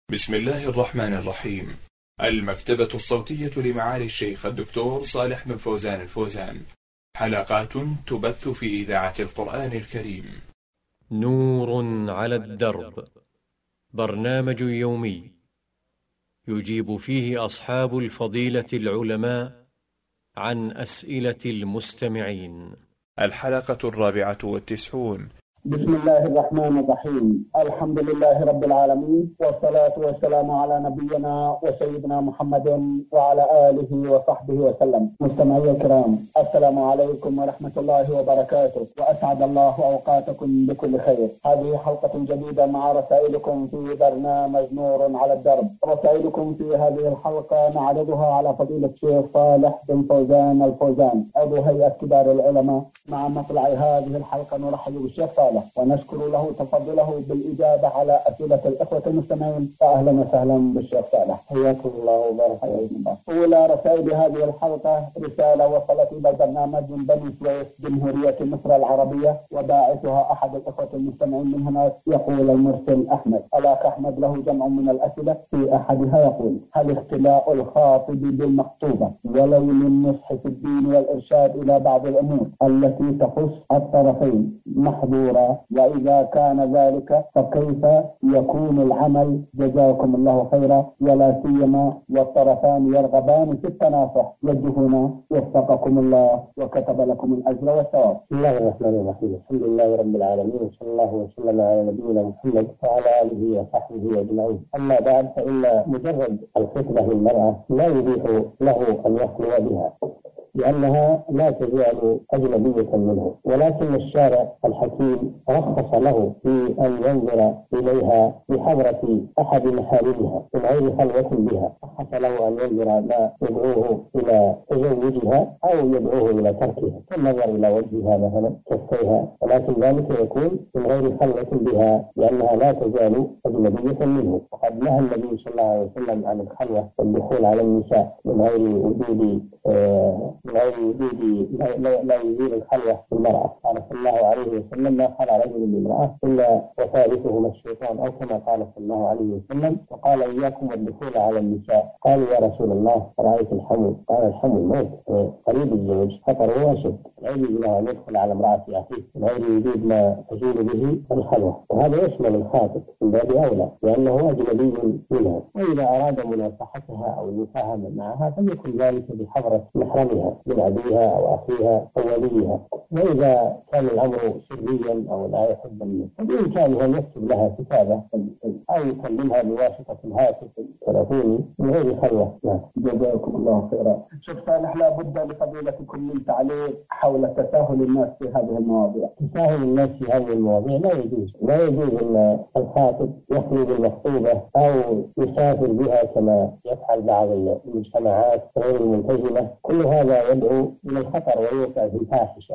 بسم الله الرحمن الرحيم. المكتبة الصوتية لمعالي الشيخ الدكتور صالح بن فوزان الفوزان. حلقات تبث في إذاعة القرآن الكريم. نور على الدرب، برنامج يومي يجيب فيه أصحاب الفضيلة العلماء عن أسئلة المستمعين. الحلقة 94. بسم الله الرحمن الرحيم. الحمد لله رب العالمين، والصلاة والسلام على نبينا وسيدنا محمد وعلى آله وصحبه وسلم. مستمعي الكرام، السلام عليكم ورحمة الله وبركاته، وأسعد الله أوقاتكم بكل خير. هذه حلقة جديدة مع رسائلكم في برنامج نور على الدرب. رسائلكم في هذه الحلقة نعرضها على فضيلة الشيخ صالح بن فوزان الفوزان، عضو هيئة كبار العلماء. مع مطلع هذه الحلقة نرحب بالشيخ صالح ونشكر له تفضله بالإجابة على أسئلة الإخوة المستمعين. فأهلا وسهلا بالشيخ صالح، حياكم الله وبارك الله. أولى رسائل هذه الحلقة رسالة وصلت إلى البرنامج من بني سويس، جمهورية مصر العربية، وباعثها أحد الإخوة المستمعين من هناك. يقول المرسل أحمد. الأخ أحمد له جمع من الأسئلة، في أحدها يقول: هل اختلاء الخاطب بالمخطوبة ولو للنصح في الدين والإرشاد إلى بعض الأمور التي تخص الطرفين محظورة؟ وإذا كان ذلك فكيف يكون العمل؟ جزاكم الله خيرا، ولا سيما والطرفان يرغبان في التناصح. وجهنا وفقكم الله وكتب لكم الأجر والثواب. بسم الله الرحمن الرحيم. الحمد لله رب العالمين، وصلى الله وسلم على نبينا محمد وعلى آله وصحبه أجمعين. أما بعد، فإن مجرد الخطبة للمرأة لا يبيح له أن يخلو بها، لأنها لا تزال أجنبية منه، ولكن الشارع الحكيم رخص له في أن ينظر إليها بحضرة أحد محارمها من غير خلوة بها. رخص له أن ينظر ما يدعوه إلى تزوجها أو يدعوه إلى تركها، كالنظر إلى وجهها مثلا، كفيها، ولكن ذلك يكون من غير خلوة بها لأنها لا تزال أجنبية منه. وقد نهى النبي صلى الله عليه وسلم عن الخلوة والدخول على النساء من غير وجود لا يزيل الخلوة بالمرأة. قال صلى الله عليه وسلم: ما خلع رجل بامرأة إلا وثالثهما الشيطان، أو كما قال صلى الله عليه وسلم. وقال: إياكم والدخول على النساء. قالوا: يا رسول الله، رأيت الحمل. قال: الحمل موت قريب الزوج، خطره أشد، لا يجوز له أن يدخل على امرأة أخيه من غير وجود ما تزول به الخلوة. وهذا يشمل الخاطب من باب أولى لأنه أجنبي منها. وإذا أراد مناصحتها أو المفاهمة معها فليكن ذلك بحضرة محرمها من أبيها أو أخيها أو وليها. وإذا كان الأمر سريا أو لا يحب بإمكانه أن يكتب لها كتابة أو يكلمها بواسطة الهاتف التلفوني من غير خلوة. جزاكم الله خيرا. شيخ صالح، لا بد لفضيلتكم من تعليق حول تساهل الناس في هذه المواضيع. تساهل الناس في هذه المواضيع لا يجوز أن الخاطب يخلو بالمخطوبة أو يسافر بها كما يفعل بعض المجتمعات غير الملتزمة. كل هذا يدعو إلى الخطر ويوقع في الفاحشة،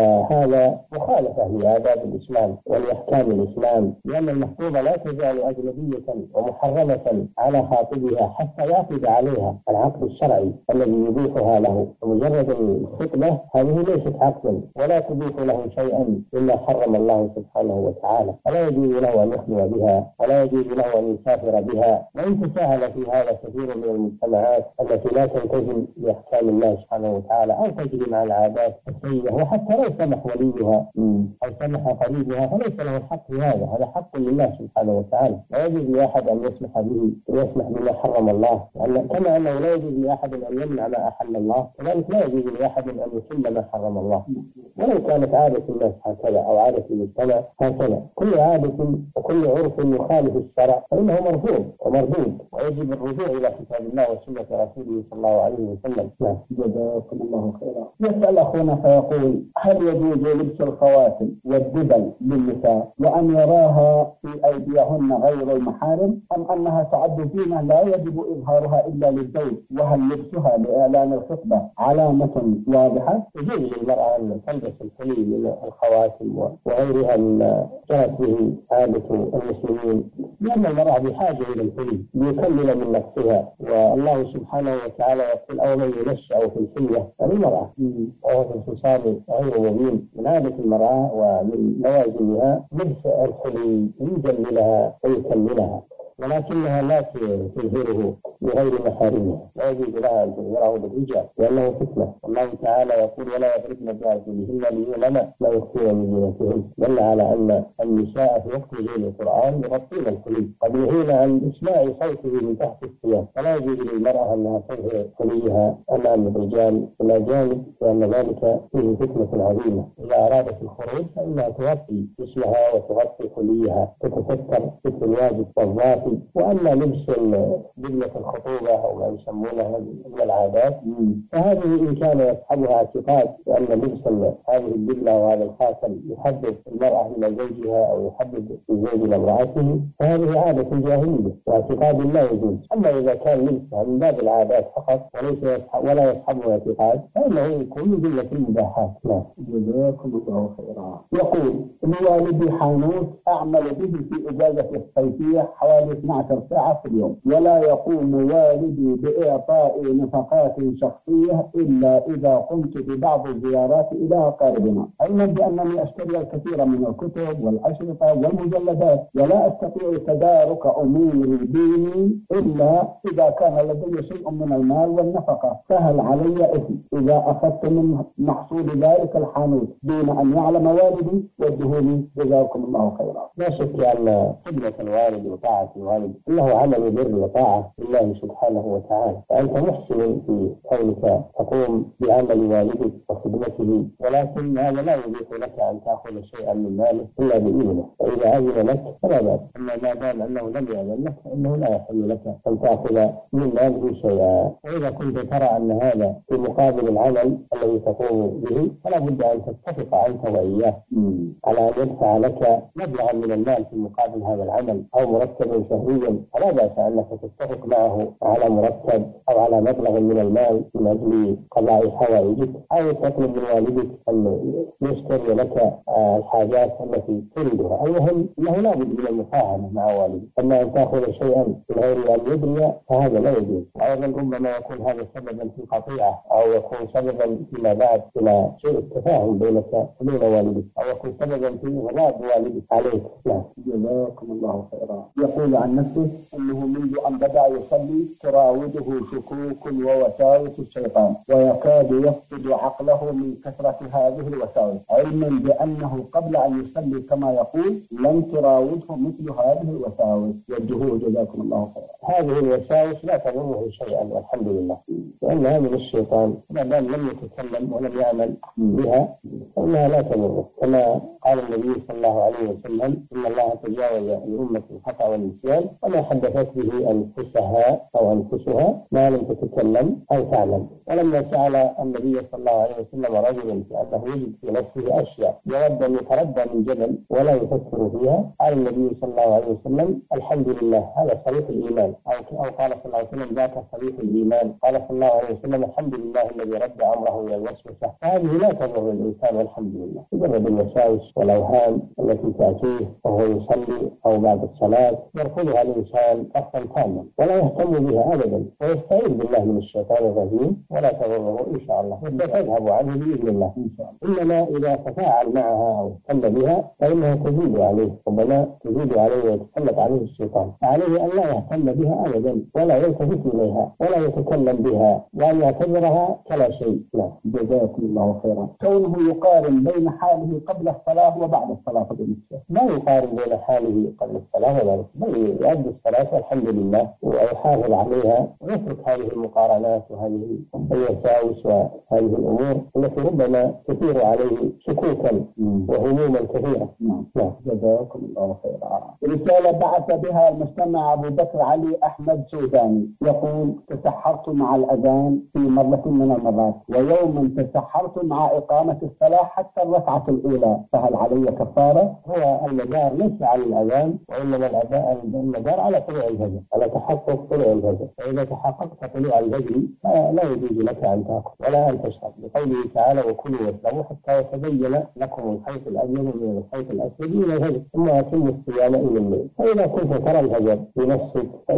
وهذا مخالفة لآداب الإسلام ولأحكام الإسلام، لأن المخطوبة لا تزال أجنبية ومحرمة على خاطبها حتى يعقد عليها العقد الشرعي الذي يبيحها له. ومجرد الخطبة هذه ليست عقدا ولا تبيح له شيئا إلا حرم الله سبحانه وتعالى، ولا يجوز له أن يخلو بها ولا يجوز له أن يسافر بها. وإن تساهل في هذا كثير من المجتمعات التي لا تلتزم بأحكام الله سبحانه وتعالى أو تجري مع العادات السيئة، وحتى لو سمح وليها أو سمح قريبها فليس له الحق في هذا. هذا حق لله سبحانه وتعالى، لا يجوز لأحد أن يسمح به ويسمح بما حرم الله. كما أنه لا يجوز لأحد أن يمنع ما أحل الله، كذلك لا يجوز لأحد أن يحل ما حرم الله. ولو كانت عادة الناس هكذا أو عادة المجتمع هكذا، كل عادة وكل عرف يخالف الشرع فإنه مرفوض ومردود، ويجب الرجوع إلى كتاب الله وسنة رسوله صلى الله عليه وسلم. جزاكم الله خيرا. يسأل أخونا فيقول: هل يجوز لبس الخواتم والدبل للنساء وأن يراها في أيديهن غير المحارم، أم أنها تعد زينة لا يجب إظهارها إلا للزوج؟ وهل لبسها لإعلان الخطبة علامة واضحة؟ يجوز للمرأة أن تلبس الحلي من الخواتم وغيرها من جرت به عادة المسلمين، لأن المرأة بحاجة إلى الحلي ليكمل من نفسها. والله سبحانه وتعالى يقول: أو من ينشأ في الحلية فالمرأة وهو في الخصام غير مبين. من عادة المرأة ومن لوازمها لبس الحلي ليجملها ويكملها. ولكنها لا تظهره لغير محارمها، لا يجوز لها أن تظهره بالرجال لأنه فتنة. والله تعالى يقول ولا يضربن بأرجلهن ليعلم ما يخفين من زينتهن، دل على أن النساء في وقت نزول القرآن يغطين الحلي، قد نهينا عن إسماع صوته من تحت الثياب، فلا يجوز للمرأة أنها تظهر حليها أمام الرجال والأجانب، لأن ذلك فيه فتنة عظيمة. إذا أرادت الخروج فإنها تغطي جسمها وتغطي حليها، تتستر ستر الواجب والظافي. وأما لبس دبلة الخطوبة أو ما يسمونها من العادات فهذه إن كان يصحبها اعتقاد بأن لبس هذه الدبلة وهذا الخاتم يحبب المرأة إلى زوجها أو يحبب الزوج إلى امرأته فهذه عادة جاهلية واعتقاد لا يجوز. أما إذا كان لبسها من باب العادات فقط ولا يصحبه اعتقاد فإنه يكون من جملة المباحات. جزاكم الله خيرا. يقول لوالدي حانوت أعمل به في إجازة الصيفية حوالي 12 ساعة في اليوم، ولا يقوم والدي بإعطاء نفقات شخصية إلا إذا قمت ببعض الزيارات إلى أقاربنا، علما بأنني أشتري الكثير من الكتب والأشرطة والمجلدات، ولا أستطيع تدارك أمور ديني إلا إذا كان لدي شيء من المال والنفقة، فهل علي إثم إذا أخذت من محصول ذلك الحانوت دون أن يعلم والدي؟ وجهوني جزاكم الله خيرا. لا شك أن خدمة الوالد وطاعة الوالد له عمل بر وطاعة لله سبحانه وتعالى، فأنت محسن في كونك تقوم بعمل والدك وخدمته، ولكن هذا لا يبيح لك أن تأخذ شيئا من ماله إلا بإذنه، وإذا أذن لك فلا بأس، أما ما دام أنه لم يأذن لك فإنه لا يحل لك أن تأخذ من ماله شيئا. وإذا كنت ترى أن هذا في مقابل العمل الذي تقوم به فلا بد أن تتفق أنت وإياه على أن يدفع لك مبلغا من المال في مقابل هذا العمل أو مرتبا شهريا، فلا بأس أنك تتفق معه على مرتب أو على مبلغ من المال من أجل قضاء حوائجك، أو تطلب من والدك أن يشتري لك الحاجات التي تريدها. المهم أنه لا بد من المفاهمة مع والدك، أما أن تأخذ شيئا من غير أن يدري فهذا لا يجوز. أيضا ربما يكون هذا سببا في قطيعة أو يكون سببا فيما بعد إلى سوء التفاهم بينك وبين والدك، أو يكون سببا في إغضاب والدك عليك. جزاكم الله خيرا. يقول عن نفسه أنه منذ أن بدأ يصلي تراوده شكوك ووساوس الشيطان، ويكاد يفقد عقله من كثرة هذه الوساوس، علما بأنه قبل أن يصلي كما يقول لن تراوده مثل هذه الوساوس. وجهوه جزاكم الله خيرا. هذه الوساوس لا تضره شيئا والحمد لله، لأنها من الشيطان، ما دام لم يتكلم ولم يعمل بها فإنها لا تضره، كما قال النبي صلى الله عليه وسلم إن الله تجاوز لأمة الخطأ والنسيان وما حدثت به أنفسها أو أنفسها ما لم تتكلم أو تعلم. ولما سأل النبي صلى الله عليه وسلم رجلا بأنه يجد في نفسه أشياء يود أن يتردى من جبل ولا يفكر فيها، قال النبي صلى الله عليه وسلم الحمد لله هذا صريح الإيمان، أو قال صلى الله عليه وسلم ذاك صريح الإيمان، قال صلى الله عليه وسلم الحمد لله الذي رد أمره إلى الوسوسة. هذه لا تضر الإنسان والحمد لله، مجرد الوساوس والأوهام التي تأتيه وهو يصلي أو بعد الصلاة يرفضها الإنسان رفضا تاما ولا يهتم بها أبدا، ويستعيذ بالله من الشيطان الرجيم ولا تضره إن شاء الله، وتذهب عنه بإذن الله إن شاء الله. إنما إذا تفاعل معها أو اهتم بها فإنها تزيد عليه، ربما تزيد عليه ويتسلط عليه الشيطان، فعليه أن لا يهتم بها أبدا ولا يلتفت إليها ولا يتكلم بها وأن يعتبرها كلا شيء. لا. جزاكم الله خيرا. كونه يقارن بين حاله قبل الصلاة وبعد الصلاة بالنسبة لا يقارن بين حاله قبل الصلاة وبعد، بل يؤدي الصلاة والحمد لله ويحافظ عليها ويترك هذه المقارنات وهذه الوساوس وهذه الأمور التي ربما تثير عليه شكوكا وهموما كثيرة. نعم. جزاكم الله خيرا. رسالة بعث بها المستمع أبو بكر علي أحمد سوداني يقول تسحرت مع الأذان في مرة من المرات، ويوما تسحرت مع إقامة الصلاة حتى الركعة الأولى، فهل علي كفارة؟ هو المدار ليس على الأذان وإنما المدار على طلوع الفجر، على تحقق طلوع الفجر، فإذا تحققت طلوع الفجر لا يجوز لك أن تأكل ولا أن تشرب، لقوله تعالى وكلوا واشربوا حتى يتبين لكم الخيط الأبيض من الخيط الأسود من الفجر ثم أتموا الصيام إلى الليل. فإذا كنت ترى الفجر بنفسك فإن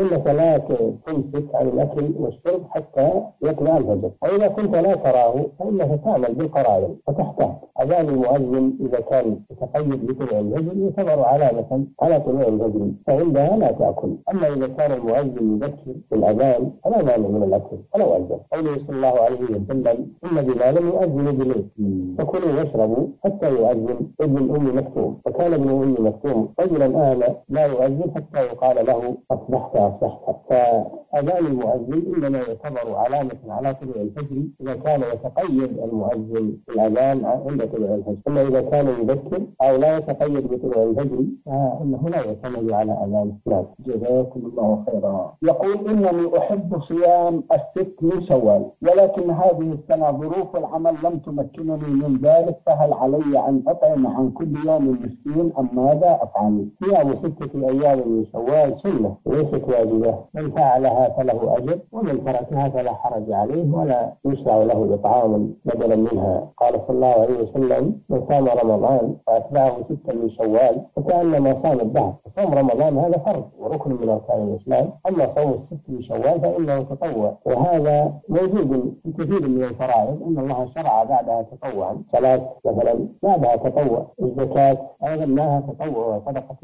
فإنك لا تمسك عن الأكل والشرب حتى يطلع الفجر، وإذا كنت لا تراه فإنك تعمل بالقرائن وتحتاج. أذان المؤذن إذا كان يتقيد بطلوع الفجر يعتبر علامة على طلوع الفجر، فعندها لا تأكل. أما إذا كان المؤذن يذكر بالأذان فلا مانع من الأكل ولو أذن. قوله صلى الله عليه وسلم: إن بلالا يؤذن بالليل فكلوا واشربوا حتى يؤذن ابن أم مكتوم. وكان ابن أم مكتوم رجلا أعمى لا يؤذن حتى يقال له أصبحت أصبحت. فأذان المؤذن إنما يعتبر علامة على طلوع الفجر إذا كان يتقيد المؤذن بالأذان عند طلوع الفجر. أما إذا كان يذكر أو لا يتقيد بطلوع الفجر فإنه لا يعتمد على أذان. نعم. جزاكم الله خيرا. يقول: إنني أحب صيام الست من شوال، ولكن هذه السنة ظروف العمل لم تمكنني من ذلك، فهل علي أن أطعم عن كل يوم مسكين أم ماذا أفعل؟ صيام 6 أيام من شوال سنة ليست واجبة، من فعلها فله أجر ومن تركها فلا حرج عليه ولا يشرع له إطعام بدلا منها. قال صلى الله عليه وسلم: من صام رمضان وأتبعه 6 من شوال فكأنما صام الدهر. صوم رمضان هذا فرض وركن من أركان الإسلام، أما صوم 6 من شوال فإنه تطوع، وهذا موجود في كثير من الفرائض أن الله شرع بعدها تطوعا. صلاة مثلا بعدها تطوع، الزكاة أيضا لها تطوع،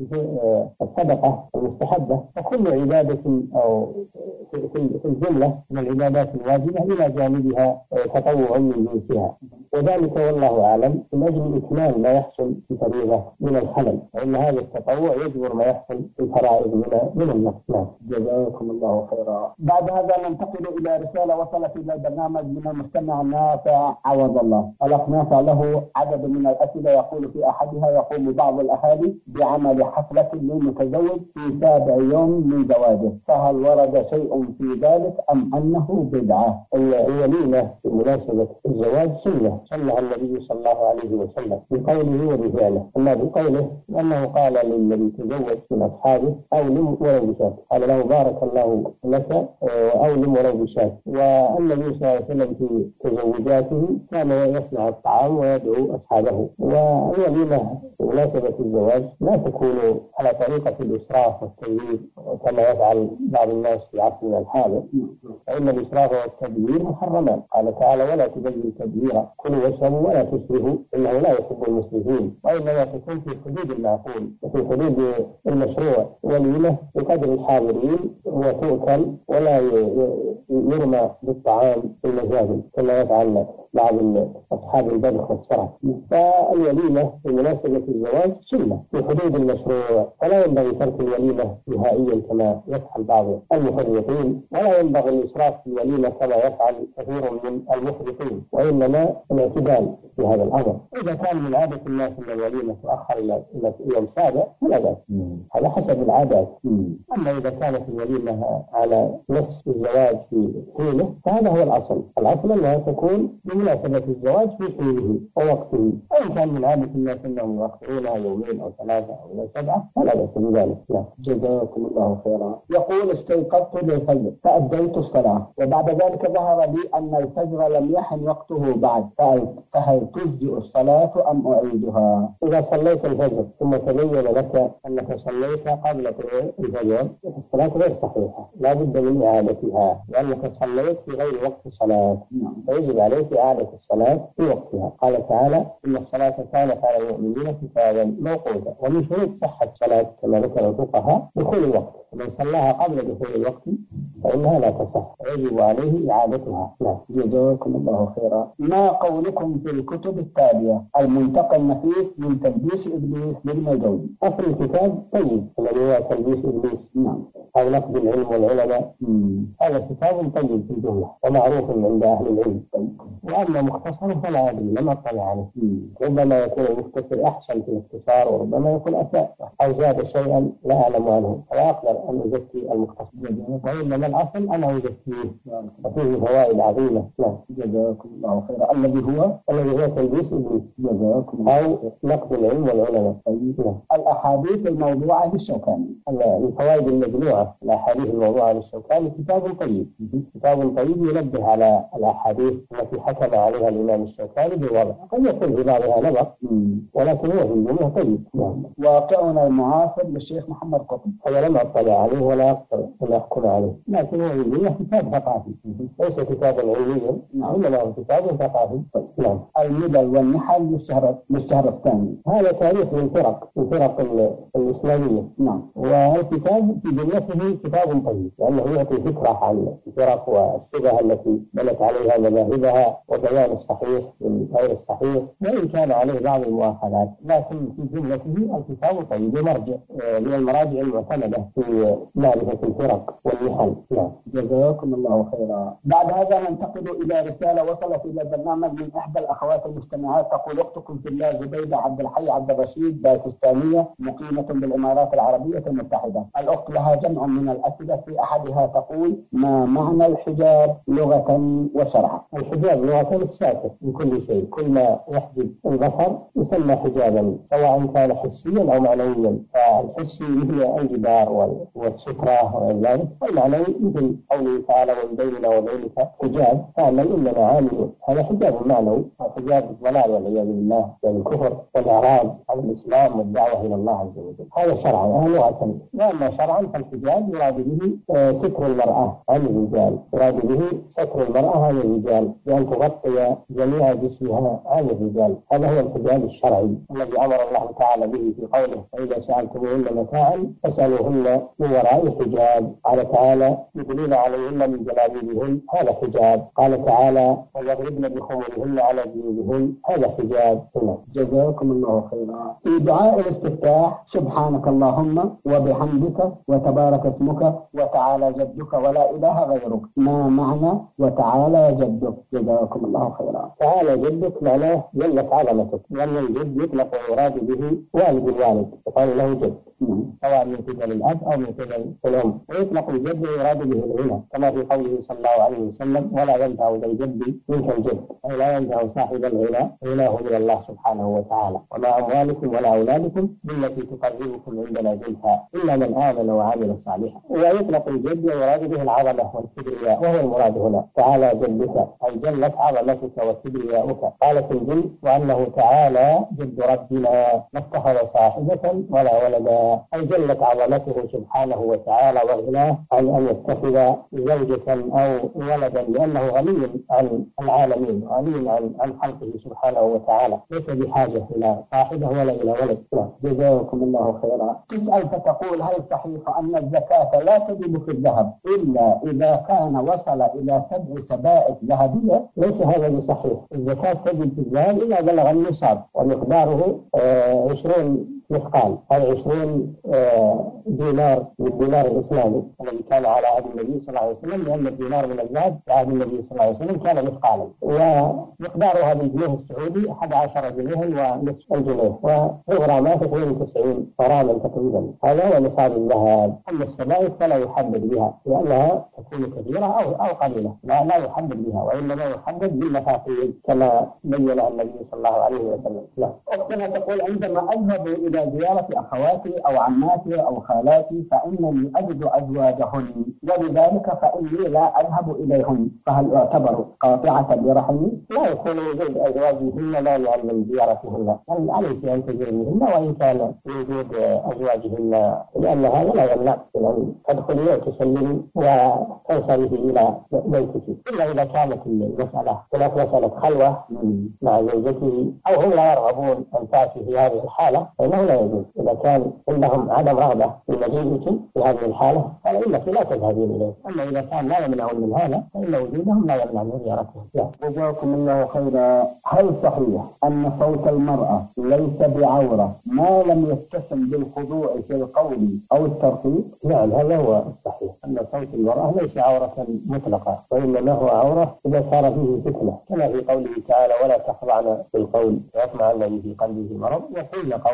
الصدقة المستحبة، وكل عبادة أو في الجملة من العبادات الواجبة إلى جانبها تطوع من جنسها، وذلك والله أعلم من أجل إكمال ما يحصل في الفريضة من الخلل، فإن هذا التطوع يجبر ما يحصل في الفرائض من النقص. جزاكم الله خيرا. بعد هذا ننتقل إلى رسالة وصلت إلى البرنامج من المستمع نافع عوض الله. الأخ نافع له عدد من الأسئلة، يقول في أحدها: يقوم بعض الأهالي بعمل حفلة للمتزوج في 7 يوم من زواجه، فهل ورد شيء في ذلك أم أنه بدعة؟ الوليمة بمناسبة الزواج سنة صلى النبي صلى الله عليه وسلم بقوله وبفعله. أما بقوله أنه قال للذي تزوج من أصحابه: أولم ولو بشاة، قال له: بارك الله لك أولم ولو بشاة. والنبي صلى الله عليه وسلم في تزوجاته كان يصنع الطعام ويدعو أصحابه. والوليمة بمناسبة الزواج لا تكون على طريقة الإسراف والتبذير كما يفعل بعض الناس في عصرنا الحاضر، فإن الإسراف والتبذير محرمان. قال تعالى: ولا تبذروا تبذيرا، كلوا واشربوا ولا تسرفوا إنه لا يحب المسرفين. وإنما تكون في حدود المعقول وفي حدود المشروع، وليمة بقدر الحاضرين وتؤكل ولا يرمى بالطعام في المجازل كما يفعل بعض أصحاب البذخ والسرف. فالوليمة بمناسبة الزواج سنة في حدود المشروع، ولا ينبغي ترك الوليمة نهائيا كما يفعل بعض المفرطين، ولا ينبغي الإسراف في الوليمة كما يفعل كثير من المفرطين، وإنما الاعتدال في هذا الأمر. إذا كان من عادة الناس أن الوليمة تؤخر إلى يوم 7 فلا بأس، هذا حسب العادات. أما إذا كانت الوليمة على نصف الزواج في حينه فهذا هو الأصل. الأصل أنها تكون بمناسبة الزواج في حينه ووقته، وإن كان من عادة الناس أنهم يؤخرونها 2 أو 3 أو إلى 7 فلا بأس بذلك. جزاكم الله خيرا. يقول: استيقظت للفجر فأديت الصلاة، وبعد ذلك ظهر لي أن الفجر لم يحن وقته بعد، فهل تجزئ الصلاة أم أعيدها؟ إذا صليت الفجر ثم تبين لك أنك صليت قبل طلوع الفجر الصلاة غير صحيحة، لا بد من إعادتها، لأنك صليت في غير وقت الصلاة، فيجب عليك إعادة الصلاة في وقتها. قال تعالى: إن الصلاة كانت على المؤمنين كتابا موقوتا. ومن شروط صحة الصلاة كما ذكر الفقهاء دخول الوقت، ومن صلاها قبل دخول الوقت فإنها لا تصح، ويجب عليه إعادتها. جزاكم الله خيرا. ما قولكم في الكتب التالية: المنتقى النفيس من تلبيس إبليس لابن الجوزي؟ أصل الكتاب طيب الذي هو تلبيس إبليس أو نقد العلم والعلماء، هذا كتاب طيب في الجملة ومعروف عند أهل العلم. وأما مختصر فلا أدري، لم أطلع عليه، ربما يكون المختصر أحسن في الاختصار وربما يكون أساء أو زاد شيئا لا أعلم عنه، فلا أقدر أن أزكي المختصر، وإنما الأصل أنا يزكيه وفيه فوائد عظيمة. نعم. جزاكم الله خيرا. الذي هو تلبيس إبليس جزاكم أو نقد العلم والعلماء. نعم. الأحاديث الموضوعة للشوكاني. الفوائد المجموعة الأحاديث الموضوعة للشوكاني كتاب طيب، كتاب طيب ينبه على الأحاديث التي حكم عليها الإمام الشوكاني بالوضع، قد يكون في بعضها نظر ولكن هو في الجملة طيب. نعم. واقعنا المعاصر للشيخ محمد قطب، أنا لم أطلع عليه ولا أحكم عليه، لكن هو في الجملة كتاب ثقافي ليس كتابا علميا، إنما هو كتاب ثقافي. نعم. الملل والنحل للشهر الثاني، هذا تاريخ من فرق الإسلامية. نعم. والكتاب في جملته كتاب طيب لأنه يعطي فكرة عن الفرق والشبه التي بنت عليها مذاهبها وبيان الصحيح من غير الصحيح، وإن كان عليه بعض المؤاخذات، لكن في جملته الكتاب طيب مرجع من المراجع المعتمدة في معرفة الفرق والنحل. نعم. جزاكم الله خيرا. بعد هذا ننتقل إلى رسالة وصلت إلى البرنامج من إحدى الأخوات المستمعات، تقول: أختكم في الله زبيدة عبد الحي عبد الرشيد باكستانية مقيمة بالإمارات العربية المتحدة. الأخت لها جمع من الأسئلة، في أحدها تقول: ما معنى الحجاب لغة وشرعا؟ الحجاب لغة الساتر من كل شيء، كل ما يحجب البصر يسمى حجابا، سواء كان حسيا أو معنويا. فالحسي مثل الجدار والسترة وغير ذلك، والمعنوي مثل قوله تعالى: ومن بيننا وبينك حجاب فاعمل إننا عاملون. هذا حجاب معنوي، حجاب الضلال والعياذ بالله والكفر والإعراض عن الإسلام والدعوة إلى الله عز وجل. هذا شرعا. لغة. وأما شرعا فالحجاب يراد به ستر المرأة عن الرجال، يراد به ستر المرأة عن الرجال بأن تغطي جميع جسمها عن الرجال. هذا هو الحجاب الشرعي الذي أمر الله تعالى به في قوله: وإذا سألتموهن متاعا فاسألوهن من وراء حجاب. قال تعالى: يدلون عليهن من جلابيبهن، هذا حجاب. قال تعالى: ويضربن بخمرهن على جيوبهن، هذا حجاب. جزاكم الله خيرا. في دعاء الاستفتاح: سبحانك اللهم وبحمدك وتبارك اسمك وتعالى جدك ولا إله غيرك، ما معنى وتعالى جدك؟ جزاكم الله خيرا. تعالى جدك معناه جلت عظمتك، لأن الجد يطلق ويراد به والد الوالد، يقال له جد، سواء من قبل الأب أو من قبل الأم. ويطلق الجد ويراد به الغنى، كما في قوله صلى الله عليه وسلم: ولا ينفع ذا الجد منك الجد، أي لا ينفع صاحب الغنى غناه من الله سبحانه وتعالى. وما أموالكم ولا أولادكم بالتي تقربكم عندنا زلفى إلا من آمن وعمل صالحا. ويطلق الجد ويراد به العظمة والكبرياء، وهو المراد هنا. تعالى جدك أي جلت عظمتك وكبرياؤك. قالت الجن: وأنه تعالى جد ربنا ما اتخذ صاحبة ولا ولدا، أي جلت عظمته سبحانه وتعالى وغناه عن أن يتخذ زوجة أو ولدا، لأنه غني عن العالمين، غني عن خلقه سبحانه وتعالى، ليس بحاجة إلى صاحبه ولا إلى ولد. جزاكم الله خيرا. تسأل فتقول: هل صحيح أن الزكاة لا تجب في الذهب إلا إذا كان وصل إلى 7 سبائك ذهبية؟ ليس هذا بصحيح. الزكاة تجب في الذهب إذا بلغ النصاب ومقداره 20 مثقال، أو 20 دينار بالدينار الإسلامي الذي كان على عهد النبي صلى الله عليه وسلم، لأن الدينار من الذهب في عهد النبي صلى الله عليه وسلم كان مثقالا، ومقدارها بالجنيه السعودي 11 جنيه ونصف الجنيه، وغرامات 92 غراما تقريبا. هذا هو نصاب الذهب. أما السبائك فلا يحدد بها، لأنها تكون كثيرة أو قليلة، لا يحدد بها، وإنما يحدد بالمفاصيل كما بينها النبي صلى الله عليه وسلم. أختنا تقول: عندما أذهب إلى زيارة أخواتي أو عماتي أو خالاتي فإنني أجد أزواجهن، ولذلك فإني لا أذهب إليهن، فهل أعتبر قاطعة برحمي؟ لا يكون وجود أزواجهن مانعا من زيارتهن، بل عليك أن تزورهن وإن كان وجود أزواجهن، لأن هذا لا يمنع أن تدخلي وتسلمي وتنصرفي إلى بيتك، إلا إذا كانت المسألة هناك مسألة خلوة مع زوجته أو هم لا يرغبون أن تأتي في هذه الحالة، فإنه لا يجوز. إذا كان عندهم عدم رغبة في مجيئك في هذه الحالة فإنك لا تذهبين إليه. أما إذا كان لا يمنعون من هذا فإن وجودهم لا يمنع من زيارتهم. جزاكم الله خيرا. هل صحيح أن صوت المرأة ليس بعورة ما لم يتسم بالخضوع في القول أو الترقيق؟ نعم، هذا هو الصحيح، أن صوت المرأة ليس عورة مطلقة، وإنما هو عورة إذا صار فيه فتنة، كما في قوله تعالى: ولا تخضعن بالقول ويطمع الذي في قلبه مرض وقلن قولا معروفا.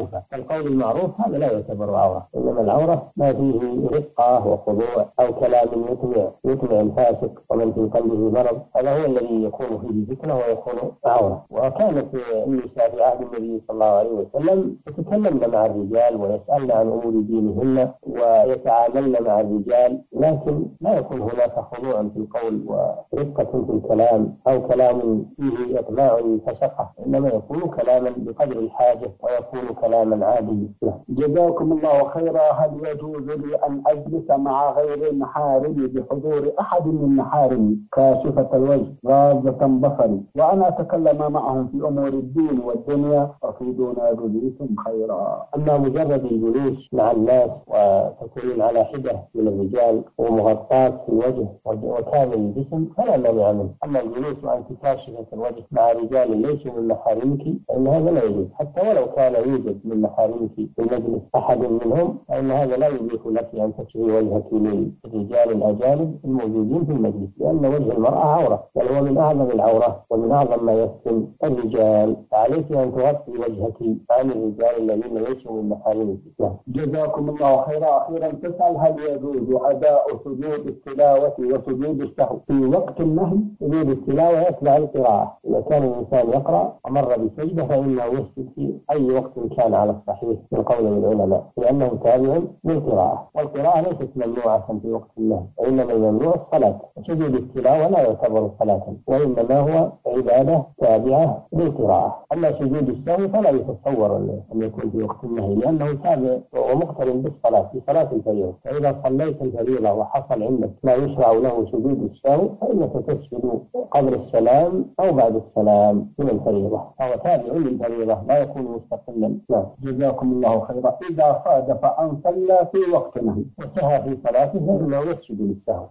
معروفة. القول المعروف هذا لا يعتبر عورة، إنما العورة ما فيه رقة وخضوع أو كلام يطمع الفاسق ومن في قلبه مرض، هذا هو الذي يكون فيه فتنة ويكون عورة. وكانت النساء في عهد النبي صلى الله عليه وسلم يتكلمن مع الرجال ويسألن عن أمور دينهن ويتعاملن مع الرجال، لكن لا يكون هناك خضوع في القول ورقة في الكلام أو كلام فيه إطماع فشقة، إنما يكون كلاما بقدر الحاجة ويكون كلاما عادي. جزاكم الله خيرا. هل يجوز لي أن أجلس مع غير محارمي بحضور أحد من محارمي كاشفة الوجه غاضة بصري وأنا أتكلم معهم في أمور الدين والدنيا؟ أفيدونا جزيكم خيرا. أما مجرد الجلوس مع الناس وتكون على حدة من الرجال ومغطاة في الوجه وكامل الجسم فلا مانع منه. أما الجلوس وأنت كاشفة الوجه مع رجال ليسوا من محارمك فإن هذا لا يجوز، حتى ولو كان يوجد من محارمك في المجلس أحد منهم فإن هذا لا يبيح لك أن تكشفي وجهك للرجال الأجانب الموجودين في المجلس، لأن وجه المرأة عورة، بل هو من أعظم العورات ومن أعظم ما يفتن الرجال، فعليك أن تغطي وجهك عن الرجال الذين ليسوا من محارمك. جزاكم الله خيرا. أخيرا تسأل هل يجوز أداء سجود التلاوة وسجود السهو في وقت النهي؟ سجود التلاوة يتبع القراءة، إذا كان الإنسان يقرأ ومر بسجدة فإنه يسجد في أي وقت كان على الصحيح من قول العلماء، لأنه تابع للقراءة، والقراءة ليست ممنوعة في وقت النهي، وإنما الممنوع الصلاة. سجود التلاوة لا يعتبر صلاة وإنما هو عبادة تابعة للقراءة. أما سجود السهو فلا يتصور أن يكون في وقت النهي، لأنه تابع ومقترن بالصلاة في صلاة الفريضة، فإذا صليت الفريضة وحصل عندك ما يشرع له سجود السهو فإنك تسجد قبل السلام أو بعد السلام من الفريضة، فهو تابع للفريضة لا يكون مستقلا. جزاكم الله خيرا. إذا صادف أن صلى في وقت نهي وسهى في صلاته فإنه يسجد للسهو.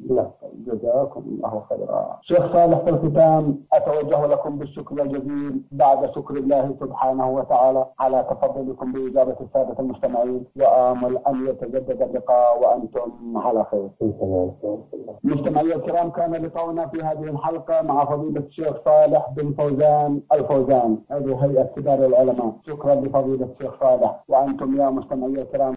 جزاكم الله خيرا. شيخ صالح، في الختام أتوجه لكم بالشكر الجزيل بعد شكر الله سبحانه وتعالى على تفضلكم بإجابة السادة المستمعين، وآمل أن يتجدد اللقاء وأنتم على خير. مستمعي الكرام، كان لقاؤنا في هذه الحلقة مع فضيلة الشيخ صالح بن فوزان الفوزان، هذه هيئة كبار العلماء. شكرا لفضيلة الشيخ صالح، وأنتم يا مستمعي الكرام